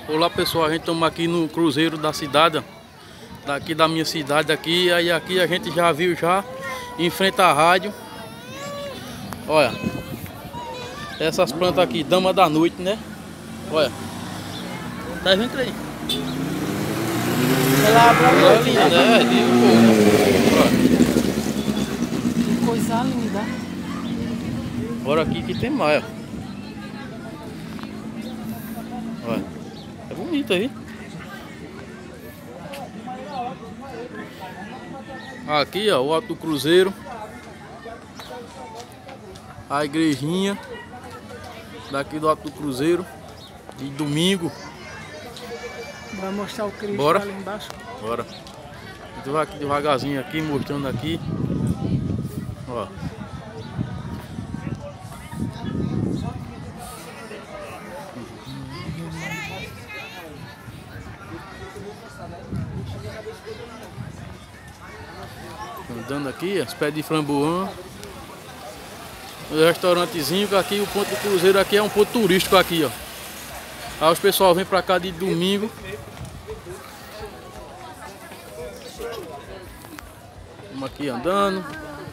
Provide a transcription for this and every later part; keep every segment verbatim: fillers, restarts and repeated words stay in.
Olá pessoal, a gente estamos aqui no cruzeiro da cidade, daqui da minha cidade aqui. Aí aqui a gente já viu já, em frente à rádio. Olha, essas plantas aqui, dama da noite, né? Olha, tá vendo aí? Ela abre a noite, linda, né? Que coisa linda. Bora aqui que tem mais, ó. Olha, é bonito aí. Aqui, ó, o Alto do Cruzeiro. A igrejinha daqui do Alto do Cruzeiro de domingo. Vai mostrar o Cristo. Bora. Ali embaixo. Bora. A gente vai aqui devagarzinho aqui, mostrando aqui. Ó. Andando aqui, os pés de framboã. O restaurantezinho que aqui, o ponto do cruzeiro aqui é um ponto turístico aqui, ó. Aí os pessoal vem pra cá de domingo. Vamos aqui andando.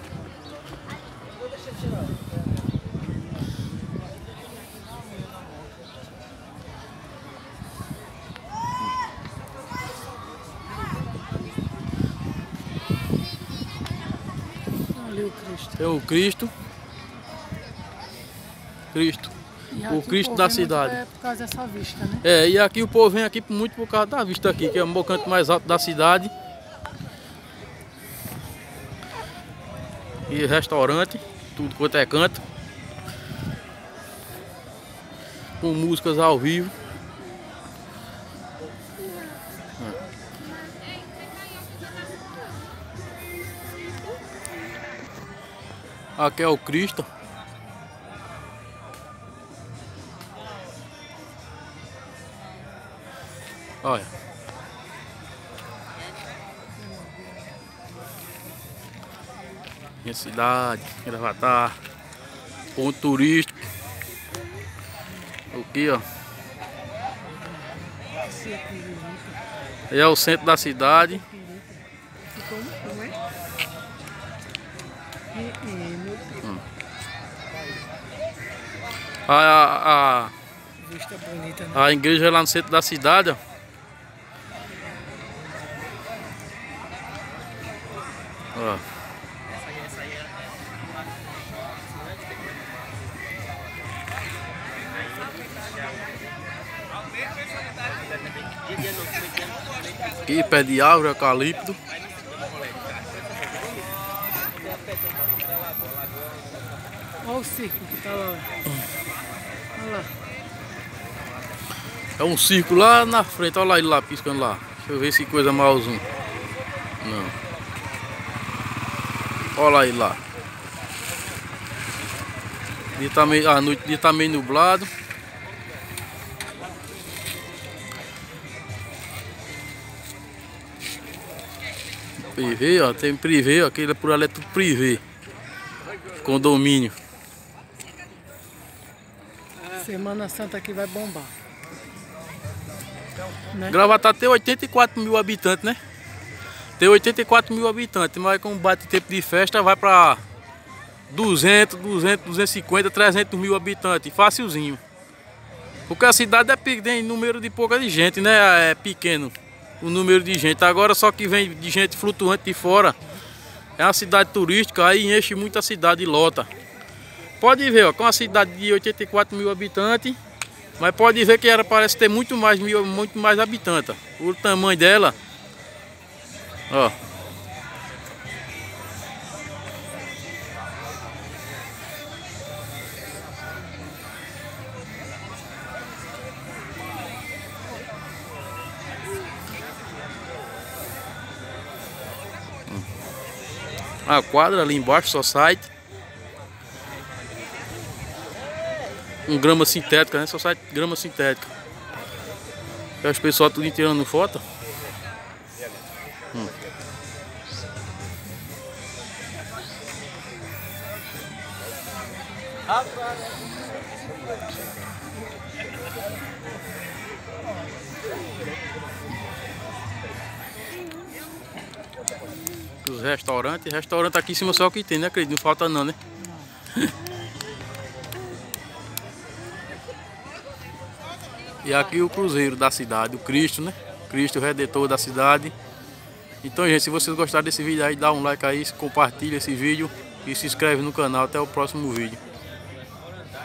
Ali o Cristo. Tem o Cristo. Cristo. O Cristo da cidade. É por causa dessa vista, né? É, e aqui o povo vem aqui muito por causa da vista aqui, que é o canto mais alto da cidade. E restaurante, tudo quanto é canto. Com músicas ao vivo. Aqui é o Cristo. Olha. Minha cidade, Gravatar. Ponto turístico. Aqui, ó. É o centro da cidade. Hum. A, a, a, Vista bonita, né? a igreja é lá no centro da cidade, ó. Ó. Aqui, pé de árvore, eucalipto. Olha o circo que tá lá. Olha lá. É um circo lá na frente, olha lá ele lá piscando lá. Deixa eu ver se coisa mal zoom. Não. Olha lá ele lá. Dia tá meio, a noite dia tá meio nublado. Privê, ó, tem privê, ó, aquele por ali é tudo privê. Condomínio. Semana Santa aqui vai bombar. Né? Gravatar tem oitenta e quatro mil habitantes, né? Tem oitenta e quatro mil habitantes, mas com bate tempo de festa vai pra duzentos, duzentos, duzentos e cinquenta, trezentos mil habitantes, facilzinho. Porque a cidade é tem número de pouca de gente, né? É pequeno o número de gente. Agora só que vem de gente flutuante de fora. É uma cidade turística, aí enche muito a cidade e lota. Pode ver, ó, com a cidade de oitenta e quatro mil habitantes, mas pode ver que ela parece ter muito mais mil, muito mais habitantes. O tamanho dela, ó. A quadra ali embaixo, só site. Um grama sintética, né? Só site grama sintética. E os pessoal tudo tirando foto. Hum. os restaurantes. Restaurante aqui em cima só que tem, né, acredito? Não falta não, né? Não. E aqui o cruzeiro da cidade, o Cristo, né? Cristo Redentor da cidade. Então, gente, se vocês gostaram desse vídeo aí, dá um like aí, compartilha esse vídeo e se inscreve no canal. Até o próximo vídeo.